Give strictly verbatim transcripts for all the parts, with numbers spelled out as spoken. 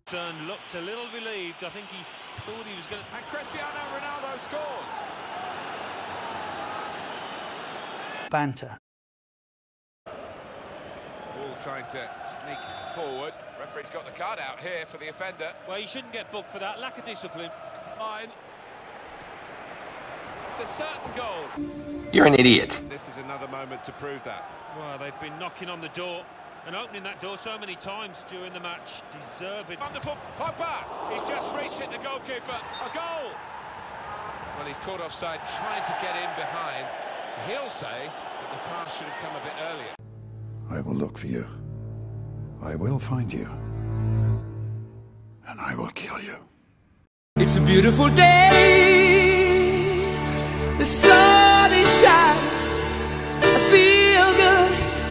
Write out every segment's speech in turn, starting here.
Son looked a little relieved. I think he thought he was going to... And Cristiano Ronaldo scores. Banter. All trying to sneak forward. Referee's got the card out here for the offender. Well, you shouldn't get booked for that. Lack of discipline. Fine. It's a certain goal. You're an idiot. This is another moment to prove that. Well, they've been knocking on the door and opening that door so many times during the match. Deserving. Wonderful. Pogba. He's just reached it, the goalkeeper. A goal. Well, he's caught offside, trying to get in behind. He'll say that the pass should have come a bit earlier. I will look for you. I will find you. And I will kill you. It's a beautiful day. The sun is shining. I feel good.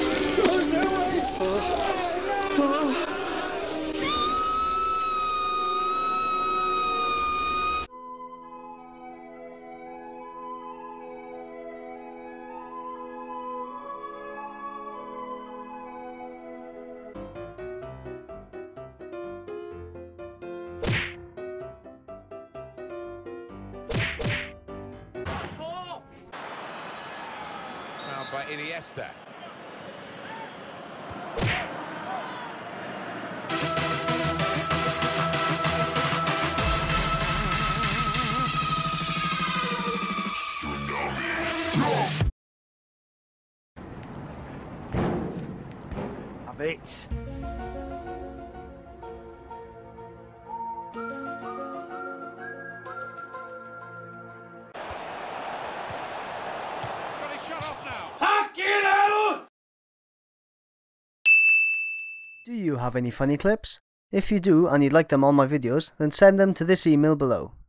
By Iniesta. Have it. Shut off now. Do you have any funny clips? If you do and you'd like them on my videos, then send them to this email below.